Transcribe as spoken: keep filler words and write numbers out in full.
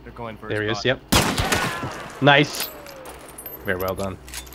They're going for. There he a is. spot. Yep. Nice. Very well done.